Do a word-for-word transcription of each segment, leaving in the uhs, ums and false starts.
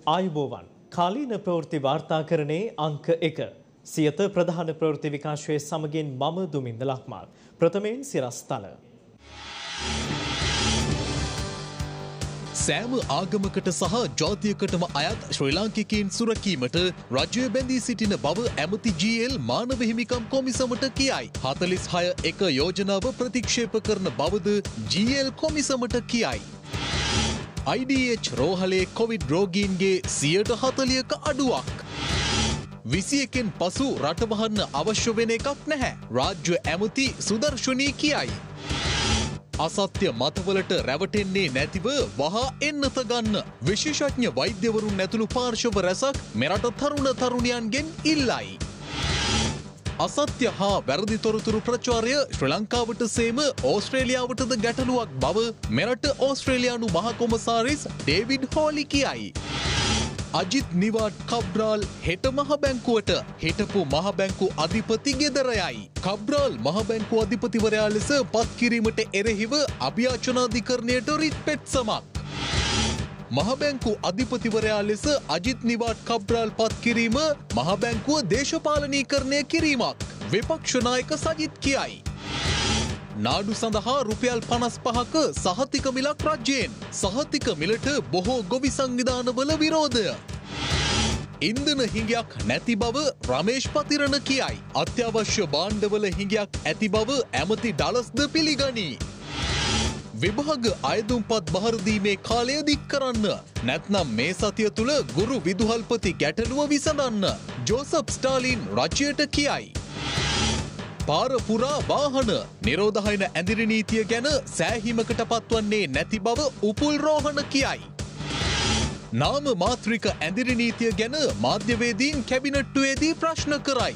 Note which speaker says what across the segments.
Speaker 1: ආයුබෝවන් කාලීන ප්‍රවෘත්ති වාර්තාකරණයේ අංක එක සියත ප්‍රධාන ප්‍රවෘත්ති විකාශයේ සමගින් මම දුමින්ද ලක්මාල්. ප්‍රථමයෙන් සිරස්තල.
Speaker 2: සෑම ආගමකට සහ ජාතියකටම අයත් ශ්‍රී ලාංකිකයින් සුරකීමට රජය බැඳී සිටින බව ඇමති ජී එල් මානව හිමිකම් කොමිසමට කියයි. හතළිස් හය එක යෝජනාව ප්‍රතික්ෂේප කරන බවද ජී එල් කොමිසමට කියයි. ආයි ඩී එච් රෝහලේ කොවිඩ් රෝගීන්ගේ සියයට හතළිහක අඩුවක්. විසි එකෙන් පසු රට වහන්න අවශ්‍ය වෙන එකක් නැහැ. රාජ්‍ය ඇමති සුදර්ශනී කියයි. අසත්‍ය මතවලට රැවටෙන්නේ නැතිව වහා එන්නත ගන්න විශේෂඥ වෛද්‍යවරුන් ඇතුළු පාර්ශව රැසක් මෙරට තරුණ තරුණියන්ගෙන් ඉල්ලයි. අසත්‍ය හා වැරදි තොරතුරු ප්‍රචාරය ශ්‍රී ලංකාවට සේම ඕස්ට්‍රේලියාවටද ගැටලුවක් බව මෙරට ඕස්ට්‍රේලියානු මහ කොමසාරිස් ඩේවිඩ් හෝලි කියයි. අජිත් නිවාඩ් කබ්‍රාල් හෙට මහ බැංකුවට හිටපු මහ බැංකු අධිපති ගෙදරයයි. කබ්‍රාල් මහ බැංකු අධිපතිවරයා ලෙස පත් කිරීමට එරෙහිව අභියාචනාධිකරණයට රිට් පෙත්සමක්. මහ බැංකු අධිපතිවරයා ලෙස අජිත් නිවාඩ් කබ්‍රාල් පත් කිරීම මහ බැංකුව දේශපාලනීකරණය කිරීමක්. විපක්ෂ නායක සජිත් කියයි. නාඩු සඳහා රුපියල් පනස් පහක සහතික මිලක් රජයෙන්. සහතික මිලට බොහෝ ගොවි සංවිධානවල විරෝධය. ඉන්ධන හිඟයක් නැති බව රමේෂ් පතිරණ කියයි. අත්‍යවශ්‍ය භාණ්ඩවල හිඟයක් ඇති බව ඇමති ඩලස්ද පිළිගනී. විභාග අයදුම්පත් බහරදීමේ කාලය දික් කරන්න. නැත්නම් මේ සතිය තුළ ගුරු විදුහල්පති ගැටලුව විසඳන්න. ජෝසප් ස්ටාලින් රජයට කියයි. පාර පුරා වාහන නිරෝධහයන ඇඳිරි නීතිය ගැන සෑහීමකට පත්වන්නේ නැති බව උපුල් රෝහණ කියයි. නාම මාත්‍රික ඇඳිරි නීතිය ගැන මාධ්‍යවේදීන් කැබිනට්ටුවේදී ප්‍රශ්න කරයි.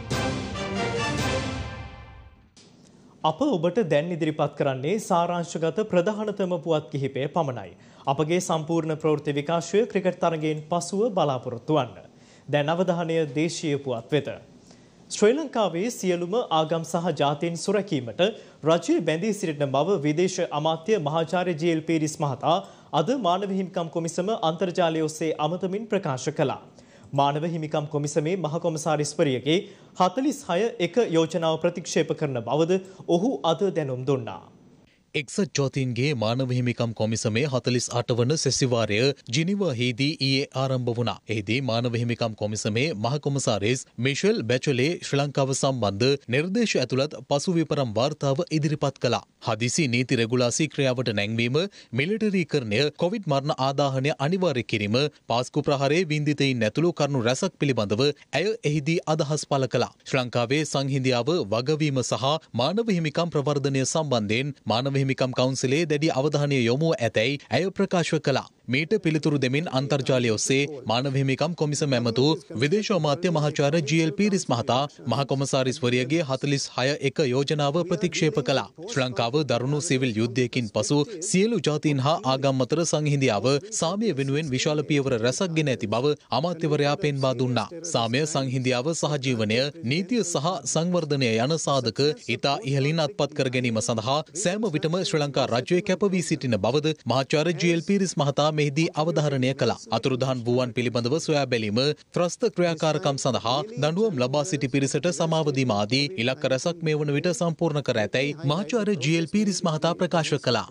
Speaker 1: අප ඔබට දැන් ඉදිරිපත් කරන්නේ සාරාංශගත ප්‍රධානතම පුවත් කිහිපය පමණයි. අපගේ සම්පූර්ණ ප්‍රවෘත්ති විකාශය ක්‍රිකට් තරගයෙන් පසුව බලාපොරොත්තු වන්න. දැන් අවධානය දේශීය පුවත් වෙත. ශ්‍රී ලංකාවේ සියලුම ආගම් සහ ජාතීන් සුරැකීමට රජය බැඳී සිටින බව විදේශ අමාත්‍ය මහාචාර්ය ජී එල් පීරිස් මහතා අද මානව හිමිකම් කොමිසම අන්තර්ජාලය ඔස්සේ අමතමින් ප්‍රකාශ කළා. මානව හිමිකම් කොමිසමේ මහ කොමසාරිස්වරියගේ හතළිස් හය එක යෝජනාව ප්‍රතික්ෂේප කරන බවද ඔහු අද දැනුම් දුන්නා.
Speaker 2: එක්සත් ජාතීන්ගේ මානව හිමිකම් කොමිසමේ හතළිස් අට වන සැසිවාරය ජිනීවාහිදී ඊයේ ආරම්භ වුණා. එහිදී මානව හිමිකම් කොමිසමේ මහ කොමසාරිස් මිෂෙල් බැචලේ ශ්‍රී ලංකාව සම්බන්ධ නිර්දේශ ඇතුළත් පසුවිපරම් වාර්තාව ඉදිරිපත් කළා. හදිසි නීති රෙගුලාසි ක්‍රියාවට නැංවීම, මිලිටරීකරණය, කොවිඩ් මරණ ආදාහනය අනිවාර්ය කිරීම, පාස්කු ප්‍රහාරයේ වින්දිතයින් ඇතුළු කරුණු රැසක් පිළිබඳව ඇය එහිදී අදහස් පළ කළා. ශ්‍රී ලංකාවේ සංහිඳියාව වගවීම සහ මානව හිමිකම් ප්‍රවර්ධනය සම්බන්ධයෙන් මානව හිමිකම් කවුන්සිලේ දැඩි අවධානය යොමුව ඇතැයි ඇය ප්‍රකාශ කළා. මීට පිළිතුරු දෙමින් අන්තර්ජාලය ඔස්සේ මානව හිමිකම් කොමිසම ඇමතු විදේශ අමාත්‍ය මහාචාර්ය ජී එල් පීරිස් මහතා මහ කොමසාරිස්වරියගේ හතළිස් හය එක යෝජනාව ප්‍රතික්ෂේප කළා. ශ්‍රී ලංකාව දරුණු සිවිල් යුද්ධයකින් පසු සියලු ජාතීන් හා ආගම් අතර සංහිඳියාව සාමය වෙනුවෙන් විශාල පියවර රැසක් ගෙන ඇති බව අමාත්‍යවරයා පෙන්වා දුන්නා. සාමය, සංහිඳියාව, සහජීවනය, නීතිය සහ සංවර්ධනය යන සාධක ඉතා ඉහළින් අත්පත් කර ගැනීම සඳහා සෑම විටම ශ්‍රී ලංකා රජය කැප වී සිටින බවද මහාචාර්ය ජී එල් පීරිස් මහතා මෙහිදී අවධාරණය කළා. අතුරුදහන් වූවන් පිළිබඳව සොයා බැලීම, ත්‍රස්ත ක්‍රියාකාරකම් සඳහා දඬුවම් ලබා සිටි පිරිසට සමාව දීම ආදී ඉලක්ක රැසක් මේ වන විට සම්පූර්ණ කර ඇතැයි මහාචාර්ය ජී එල් පීරිස් මහතා ප්‍රකාශ කළා.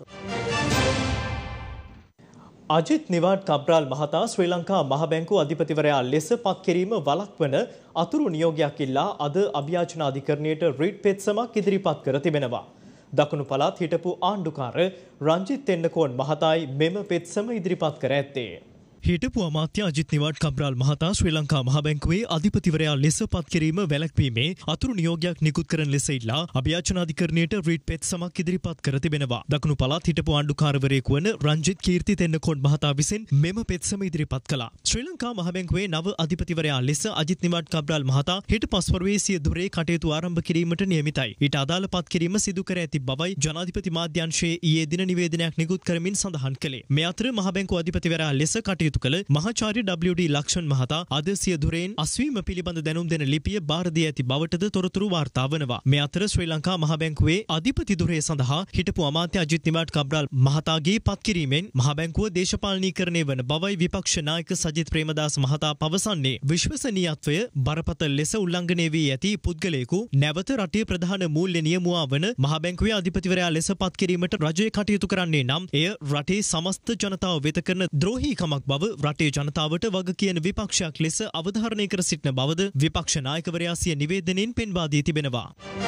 Speaker 1: අජිත් නිවාඩ් කබ්‍රාල් මහතා ශ්‍රී ලංකා මහ බැංකුව අධිපතිවරයා ලෙස පත් කිරීම වළක්වන අතුරු නියෝගයක් ඉල්ලා අද අභියාචන අධිකරණයට රිට් පෙත්සමක් ඉදිරිපත් කර තිබෙනවා. දකුණු පළාත් හිටපු ආණ්ඩුකාර රංජිත් තෙන්නකෝන් මහතායි මෙම පෙත්සම ඉදිරිපත් කර ඇත්තේ. හිටපු අමාත්‍ය අජිත් නිවාඩ් කබ්‍රාල් මහතා ශ්‍රී ලංකා මහ බැංකුවේ අධිපතිවරයා ලෙස පත් කිරීම වැළැක්වීමේ අතුරු නියෝගයක් නිකුත් කරන ලෙස ඉල්ලා අභියාචන අධිකරණයට රිට් පෙත්සමක් ඉදිරිපත් කර තිබෙනවා. දකුණු පළාත් හිටපු ආණ්ඩුකාරවරයෙකු වන රංජිත් කීර්ති තෙන්නකෝන් මහතා විසින් මෙම පෙත්සම ඉදිරිපත් කළා. ශ්‍රී ලංකා මහ බැංකුවේ නව අධිපතිවරයා ලෙස අජිත් නිවාඩ් කබ්‍රාල් මහතා හෙට පස්වරුවේ සිය දුරේ කටයුතු ආරම්භ කිරීමට නියමිතයි. ඊට අදාළ පත් කිරීම සිදු කර ඇති බවයි ජනාධිපති මාධ්‍යංශයේ ඊයේ දින නිවේදනයක් නිකුත් කරමින් සඳහන් කළේ. මේ අතර මහ බැංකුව අධිපතිවරයා ලෙස කටයුතු කටයුතු කළ මහාචාර්ය ඩබ්ලිව් ඩී ලක්ෂන් මහතා අද සිය දුරෙන් අස්වීම පිළිබඳ දැනුම් දෙන ලිපිය බාර දී ඇති බවටද තොරතුරු වාර්තා වනවා. මේ අතර ශ්‍රී ලංකා මහ බැංකුවේ අධිපති ධුරය සඳහා හිටපු අමාත්‍ය අජිත් නිවාඩ් කබ්‍රාල් මහතාගේ පත්කිරීමෙන් මහ බැංකුව දේශපාලනීකරණය වන බවයි විපක්ෂ නායක සජිත් ප්‍රේමදාස මහතා පවසන්නේ. විශ්වසනීයත්වය බරපතල ලෙස උල්ලංඝනය වී ඇති පුද්ගලයෙකු නැවත රටේ ප්‍රධාන මූල්‍ය නියමුවා වන මහ බැංකුවේ අධිපතිවරයා ලෙස පත්කිරීමට රජය කටයුතු කරන්නේ නම් එය රටේ සමස්ත ජනතාව වෙත කරන ද්‍රෝහීකමක් බව රටේ ජනතාවට වග කියන විපක්ෂයක් ලෙස අවධාරණය කර සිටින බවද විපක්ෂ නායකවරයා සිය නිවේදනයෙන් පෙන්වා දී තිබෙනවා.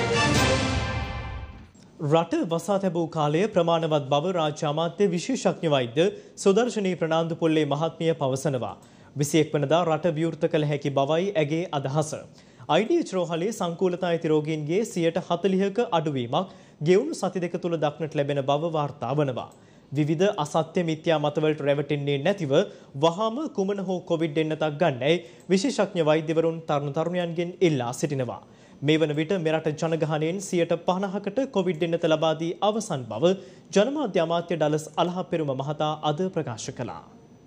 Speaker 1: රට වසා තැබූ කාලය ප්‍රමාණවත් බව රාජ්‍ය අමාත්‍ය විශේෂඥ වෛද්‍ය සුදර්ශනී ප්‍රනාන්දු පොල්ලේ මහත්මිය පවසනවා. විසිඑක් වනදා රට විවෘත කළ හැකි බවයි ඇගේ අදහස. අයි ඩී එච් රෝහලේ සංකූලතා ඇති රෝගීන්ගේ සියයට හතළිහක අඩුවීමක් ගෙවුණු සති දෙක තුළ දක්නට ලැබෙන බව වාර්තා වනවා. විවිධ අසත්‍ය මිත්‍යා මතවලට රැවටෙන්නේ නැතිව වහාම කුමන හෝ කොවිඩ් එන්නතක් ගන්නයි විශේෂඥ වෛද්‍යවරුන් තරුණ තරුණයන්ගෙන් ඉල්ලා සිටිනවා. මේ වන විට මෙරට ජනගහනයෙන් සියයට පනහකට කොවිඩ් එන්නත ලබා දී අවසන් බව ජනමාධ්‍ය අමාත්‍ය ඩලස් අලහප්පෙරුම මහතා අද ප්‍රකාශ කළා.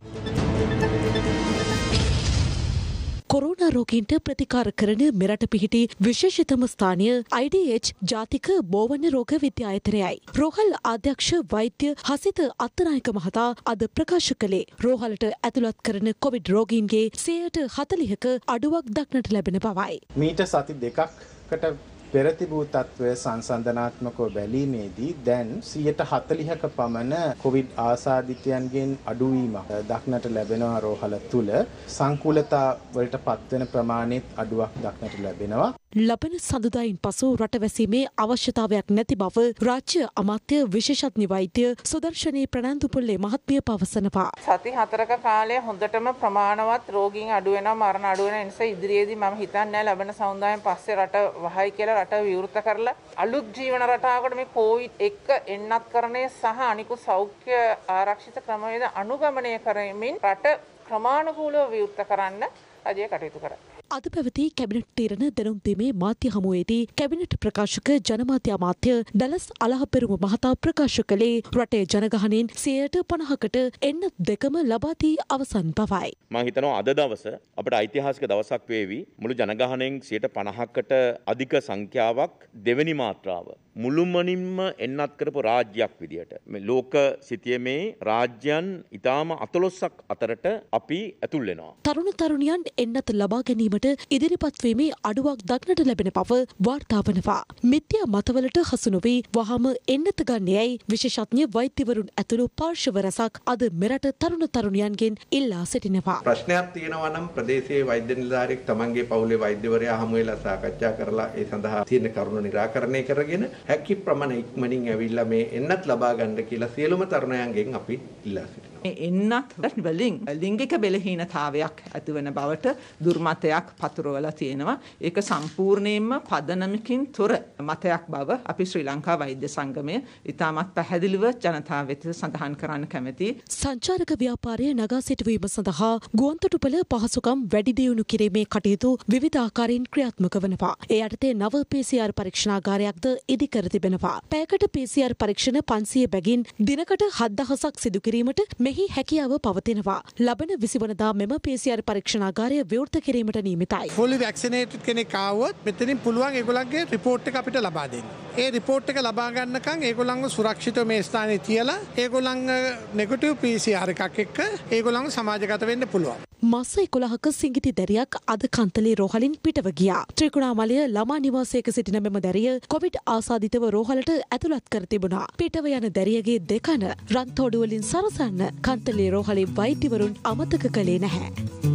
Speaker 3: කොරෝනා රෝගීන්ට ප්‍රතිකාර කරන මෙරට පිහිටි විශේෂිතම ස්ථානය අයි ඩී එච් ජාතික බෝවන රෝග විද්‍යායතනයයි. රෝහල් අධ්‍යක්ෂ වෛද්‍ය හසිත අත්තනායක මහතා අද ප්‍රකාශ කළේ රෝහලට ඇතුළත් කරන කොවිඩ් රෝගීන්ගේ සියයට හතළිහක අඩුවක් දක්නට ලැබෙන බවයි.
Speaker 4: මීට සති දෙකකට පෙර තිබූ තත්ත්වය සංසන්දනාත්මකව බැලීමේදී දැන් සියයට හතළිහක පමණ කොවිඩ් ආසාදිතයන්ගෙන් අඩුවීමක් දක්නට ලැබෙනවා රෝහල තුල. සංකූලතා වලට පත්වෙන ප්‍රමාණයත් අඩුවක් දක්නට ලැබෙනවා.
Speaker 3: ලබන සඳුදායින් පසු රටවැසීමේ අවශ්‍යතාවයක් නැති බව රාජ්‍ය අමාත්‍ය විශේෂඥ වෛද්‍ය සුදර්ශනී ප්‍රනාන්දු පොල්ලේ මහත්මිය පවසනවා.
Speaker 5: සති හතරක කාලය හොඳටම ප්‍රමාණවත් රෝගීන් අඩු වෙනවා, මරණ අඩු වෙන නිසා ඉදිරියේදී මම හිතන්නේ ලබන සඳුදායින් පස්සේ රට වහයි කියලා රට විවෘත කරලා අලුත් ජීවන රටාවකට මේ කොවිඩ් එක්ක එන්නත්කරණය සහ අනිකුත් සෞඛ්‍ය ආරක්ෂිත ක්‍රමවේද අනුගමනය කරමින් රට ක්‍රමානුකූලව විවෘත කරන්න රජය කටයුතු කරයි.
Speaker 3: අද පැවති කැබිනට් තීරණ දැනුම් දීමේ මාධ්‍ය හමුවේදී කැබිනට් ප්‍රකාශක ජනමාධ්‍ය අමාත්‍ය ඩලස් අලහප්පෙරුම මහතා ප්‍රකාශ කළේ රටේ ජනගහනයෙන් සියයට පනහකට එන්නත් දෙකම ලබා දී අවසන් බවයි.
Speaker 6: මම හිතනවා අද දවස අපට ඓතිහාසික දවසක් වේවි. මුළු ජනගහනයෙන් සියයට පනහකට අධික සංඛ්‍යාවක් දෙවෙනි මාත්‍රාව මුළුමනින්ම එන්නත් කරපු රාජ්‍යයක් විදියට මේ ලෝක සිතියමේ රාජ්‍යයන් ඊටාම අතලොස්සක් අතරට අපි ඇතුල් වෙනවා.
Speaker 3: තරුණ තරුණියන් එන්නත් ලබා ගැනීමට ඉදිරිපත් වීමේ අඩුවක් දක්නට ලැබෙන බව වාර්තා වනවා. මිත්‍යා මතවලට හසු නොවී වහාම එන්නත ගන්නේයි විශේෂඥ වෛද්‍යවරුන් ඇතුළු පාර්ශව රැසක් අද මෙරට තරුණ තරුණියන්ගෙන් ඉල්ලා සිටිනවා.
Speaker 7: ප්‍රශ්නයක් තියෙනවා නම් ප්‍රදේශීය වෛද්‍ය නිලධාරියෙක් තමන්ගේ පවුලේ වෛද්‍යවරයා හමු වෙලා සාකච්ඡා කරලා ඒ සඳහා තියෙන කරුණු निराකරණය කරගෙන හැකි ප්‍රමාණ ඉක්මනින් ඇවිල්ලා මේ එන්නත් ලබා ගන්න කියලා සියලුම තරුණයන්ගෙන් අපි ඉල්ලා සිටිනවා.
Speaker 5: මේ එන්නත් වලින් ලිංගික බෙලහීනතාවයක් ඇතිවන බවට දුර්මතයක් පතුරවලා තියෙනවා. ඒක සම්පූර්ණයෙන්ම පදනමකින් තොර මතයක් බව අපි ශ්‍රී ලංකා වෛද්‍ය සංගමය ඉතාමත් පැහැදිලිව ජනතාව වෙත සඳහන් කරන්න කැමැතියි.
Speaker 3: සංචාරක ව්‍යාපාරය නගා සිටුවීම සඳහා ගුවන්තොටුපළ පහසුකම් වැඩි දියුණු කිරීමේ කටයුතු විවිධ ආකාරයෙන් ක්‍රියාත්මක වනවා. ඒ යටතේ නව පී සී ආර් පරීක්ෂණාගාරයක්ද ඉදි කර තිබෙනවා. පැයකට පී සී ආර් පරීක්ෂණ පන්සිය බැගින් දිනකට හත් දහසක් සිදු කිරීමට මෙහි හැකියාව පවතිනවා. ලබන විසි වනදා මෙම පී සී ආර් පරීක්ෂණාගාරය විවෘත කිරීමට නියමිතයි.
Speaker 8: ෆුලි වැක්සිනේටඩ් කෙනෙක් ආවොත් මෙතනින් පුළුවන් ඒගොල්ලන්ගේ රිපෝට් එක අපිට ලබා දෙන්න. ඒ රිපෝට් එක ලබා ගන්නකම් ඒගොල්ලන්ව සුරක්ෂිතව මේ ස්ථානයේ තියලා ඒගොල්ලන් නෙගටිව් පී සී ආර් එකක් එක්ක ඒගොල්ලන්ව සමාජගත වෙන්න පුළුවන්.
Speaker 3: මාස එකොළහක සිඟිති දැරියක් අද කන්තලේ රෝහලින් පිටව ගියා. ත්‍රිකුණාමලය ළමා නිවාසයක සිටින මෙම දැරිය කොවිඩ් ආසාදිතව රෝහලට ඇතුළත් කර තිබුණා. පිටව යන දැරියගේ දෙකන රන්තෝඩු වලින් සරසන්න කන්තලේ රෝහලේ වෛද්‍යවරුන් අමතක කළේ නැහැ.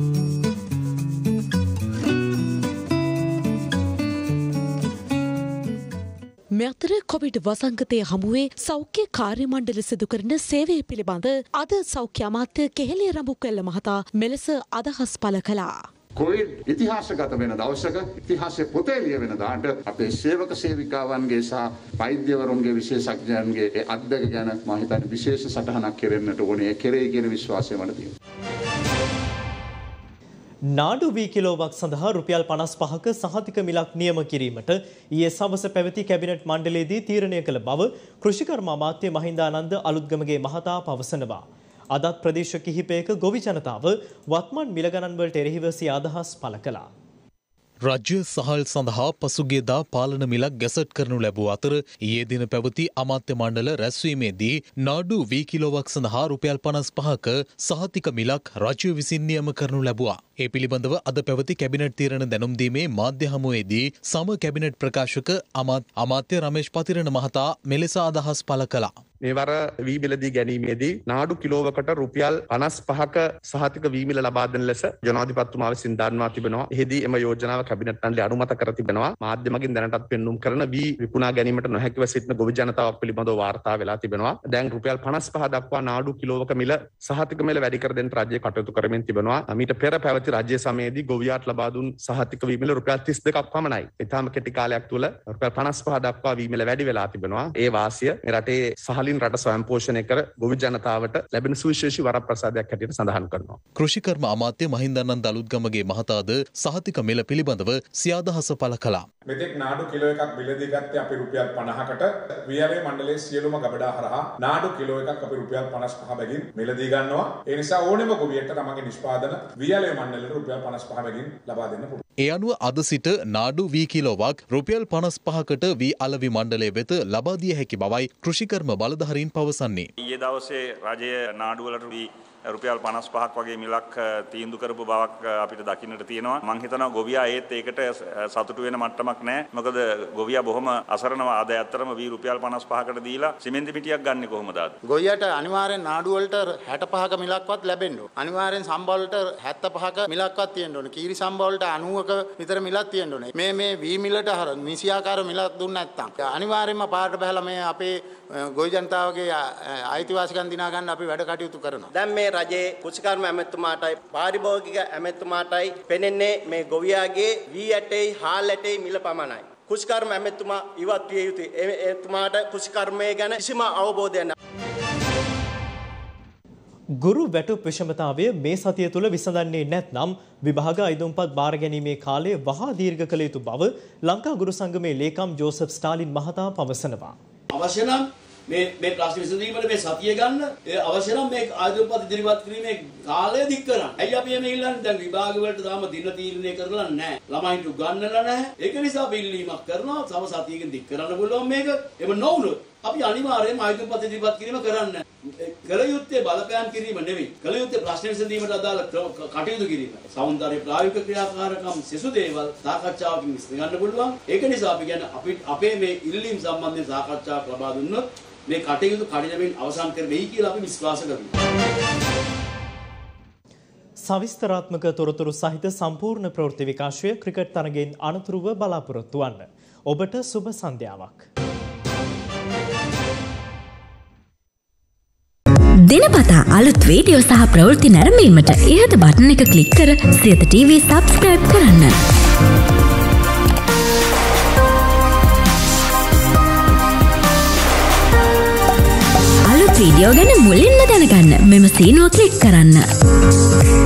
Speaker 3: මෙතර කොවිඩ් වසංගතය හමුවේ සෞඛ්‍ය කාර්ය මණ්ඩල සිදු කරන සේවය පිළිබඳ අද සෞඛ්‍ය අමාත්‍ය කෙහෙලිය රඹුක්වැල්ල මහතා මෙලෙස අදහස් පළ කළා.
Speaker 9: කොවිඩ් ඉතිහාසගත වෙන දවසක ඉතිහාසයේ පොතේ ලියවෙන දාට අපේ සේවක සේවිකාවන්ගේ සහ වෛද්‍යවරුන්ගේ විශේෂඥයන්ගේ ඒ අත්දැක ගැන මම හිතන්නේ විශේෂ සටහනක් කෙරෙන්නට ඕනේ. ඒ කෙරෙයි කියන විශ්වාසය මට තියෙනවා.
Speaker 1: නාඩු වී කිලෝවක් සඳහා රුපියල් පනස් පහක සහතික මිලක් නියම කිරීමට ඊයේ සවස පැවති කැබිනට් මණ්ඩලයේදී තීරණය කළ බව කෘෂිකර්ම අමාත්‍ය මහින්දානන්ද අලුත්ගමගේ මහතා පවසනවා. අදත් ප්‍රදේශ කිහිපයක ගොවි ජනතාව වත්මන් මිල ගණන් වලට එරෙහිව සිය අදහස් පළ කළා.
Speaker 2: රජ්‍ය සහල් සඳහා පසුගියදා පාලන මිලක් ගැසට් කරනු ලැබූ අතර ඊයේ දින පැවති අමාත්‍ය මණ්ඩල රැස්වීමේදී නාඩු වී කිලෝවක් සඳහා රුපියල් පනස් පහක සහතික මිලක් රජය විසින් නියම කරනු ලැබුවා. ඒ පිළිබඳව අද පැවති කැබිනට් තීරණ දැනුම් දීමේ මාධ්‍ය හමුවේදී සම කැබිනට් ප්‍රකාශක අමාත්‍ය රමේෂ් පතිරණ මහතා මෙලෙස අදහස් පළ කළා.
Speaker 10: මේවර වී මිලදී ගැනීමේදී නාඩු කිලෝවකට රුපියල් පනස් පහක සහතික වී මිල ලබා දෙන ලෙස ජනාධිපතිතුමා විසින් දන්වා තිබෙනවා. එහිදී එම යෝජනාව කැබිනට් මණ්ඩලය අනුමත කර තිබෙනවා. මාධ්‍ය මගින් දැනටත් පෙන්눔 කරන වී විකුණා ගැනීමට නොහැකිව සිටින ගොවි ජනතාවක් පිළිබඳව වාර්තා වෙලා තිබෙනවා. දැන් රුපියල් පනස් පහ දක්වා නාඩු කිලෝවක මිල සහතික මිල වැඩි කර දෙන්න රජය කටයුතු කරමින් තිබෙනවා. මීට පෙර පැවති රජ්‍ය සමයේදී ගොවියාට ලබා දුන් සහතික වී මිල රුපියල් තිස් දෙකක් පමණයි. ඊටාම කෙටි කාලයක් තුළ රුපියල් පනස් පහ දක්වා වී මිල වැඩි වෙලා තිබෙනවා. ඒ වාසිය මේ රටේ සහලින් රට ස්වයං පෝෂණය කර ගොවි ජනතාවට ලැබෙන සුවිශේෂී වරප්‍රසාදයක් හැටියට සඳහන් කරනවා.
Speaker 2: කෘෂිකර්ම අමාත්‍ය මහින්දානන්ද අලුත්ගමගේ මහතාද සහතික මිල පිළිබඳව සිය අදහස පළ කළා.
Speaker 11: මෙතෙක් නාඩු කිලෝ එකක් මිලදී ගත්තේ අපි රුපියල් පනහකට. වියලේ මණ්ඩලයේ සියලුම ගබඩා හරහා නාඩු කිලෝ එකක් අපි රුපියල් පනස් පහ බැගින් මිලදී ගන්නවා. ඒ නිසා ඕනෙම ගොවියෙක්ට තමන්ගේ නිෂ්පාදන වියලේ මණ්ඩලයට රුපියල් පනස් පහ බැගින් ලබා දෙන්න පුළුවන්.
Speaker 2: ඒ අනුව අද සිට නාඩු වී කිලෝවක් රුපියල් පනස් පහකට වී අලවි මණ්ඩලය වෙත ලබා දිය හැකි බවයි කෘෂිකර්ම බලධාරීන් පවසන්නේ.
Speaker 12: ඊයේ දවසේ රජය නාඩු වලට වී රුපියල් පනස් පහක් වගේ මිලක් තීන්දුව කරපු බවක් අපිට දකින්නට තියෙනවා. මම හිතනවා ගොවියා ඒත් ඒකට සතුටු වෙන මට්ටමක් නැහැ. මොකද ගොවියා බොහොම අසරණව ආද ඇත්තටම වී රුපියල් පනස් පහකට දීලා සිමෙන්ති පිටියක් ගන්න කොහොමද ආද?
Speaker 13: ගොවියාට අනිවාර්යෙන් නාඩු වලට හැට පහක මිලක්වත් ලැබෙන්න ඕන. අනිවාර්යෙන් සම්බා වලට හැත්තෑ පහක මිලක්වත් තියෙන්න ඕන. කීරි සම්බා වලට අනූවක විතර මිලක් තියෙන්න ඕන. මේ මේ වී මිලට හර නිසියාකාර මිලක් දුන්නේ නැත්නම් අනිවාර්යෙන්ම පාරට බහලා මේ අපේ ගොවි ජනතාවගේ අයිතිවාසිකම් දිනා ගන්න අපි වැඩ කටයුතු කරනවා.
Speaker 14: දැන් මේ රජයේ කුෂිකර්ම ඇමතුමාටයි පාරිභෝගික ඇමතුමාටයි පෙනෙන්නේ මේ ගොවියාගේ වී ඇටේ හාල් ඇටේ මිල පමණයි. කුෂිකර්ම ඇමතුමා ඉවත් විය යුතුයි. එතුමාට කුෂිකර්මය ගැන කිසිම අවබෝධයක් නැහැ.
Speaker 1: ගුරු වැටුප් විෂමතාවය මේ සතිය තුළ විසඳන්නේ නැත්නම් විභාග අයිදුම්පත් බාර ගැනීමේ කාලය වහා දීර්ඝ කළ යුතු බව ලංකා ගුරු සංගමේ ලේකම් ජෝසප් ස්ටාලින් මහතා පවසනවා.
Speaker 15: අවශ්‍ය නම් මේ මේ ප්‍රශ්න විසඳීමට මේ සතිය ගන්න ඒ අවශ්‍ය නම් මේ ආයුධපත් ඉදිරිපත් කිරීමේ කාලය දික් කරන්න. ඇයි අපි මේ ඉල්ලන්නේ? දැන් විභාග වලට තාම දින තීරණය කරලා නැහැ. ළමයින්ට උගන්වලා නැහැ. ඒක නිසා අපි ඉල්ලීමක් කරනවා. තව සතියකින් දික් කරන්න පුළුවන් මේක. එම නොවුනොත් අපි අනිවාර්යයෙන්ම ආයුධපත් ඉදිරිපත් කිරීම කරන්න. කල යුත්තේ බලපෑම් කිරීම නෙවෙයි. කල යුත්තේ ප්‍රශ්න විසඳීමට අදාළ කටයුතු කිරීම. සෞන්දර්ය ප්‍රායෝගික ක්‍රියාකාරකම් සෙසු දේවල් සාකච්ඡාවකින් විසඳ ගන්න පුළුවන්. ඒක නිසා අපි කියන්නේ අපි අපේ මේ ඉල්ලීම් සම්බන්ධයෙන් සාකච්ඡාවක් ලබා දුන්නොත් මේ කටයුතු කඩිනමින් අවසන් කර වෙයි කියලා අපි විශ්වාස කරනවා.
Speaker 1: සවිස්තරාත්මක තොරතුරු සහිත සම්පූර්ණ ප්‍රවෘත්ති විකාශය ක්‍රිකට් තරගෙන් අනතුරුව බලාපොරොත්තු වන්න. ඔබට සුබ සන්ධ්‍යාවක්.
Speaker 16: දිනපතා අලුත් වීඩියෝ සහ ප්‍රවෘත්ති නැරඹීමට ඉහත බටන් එක ක්ලික් කර සියත ටීවී සබ්ස්ක්‍රයිබ් කරන්න. අලුත් වීඩියෝ ගැන මුලින්ම දැනගන්න මෙම සීනුව ක්ලික් කරන්න.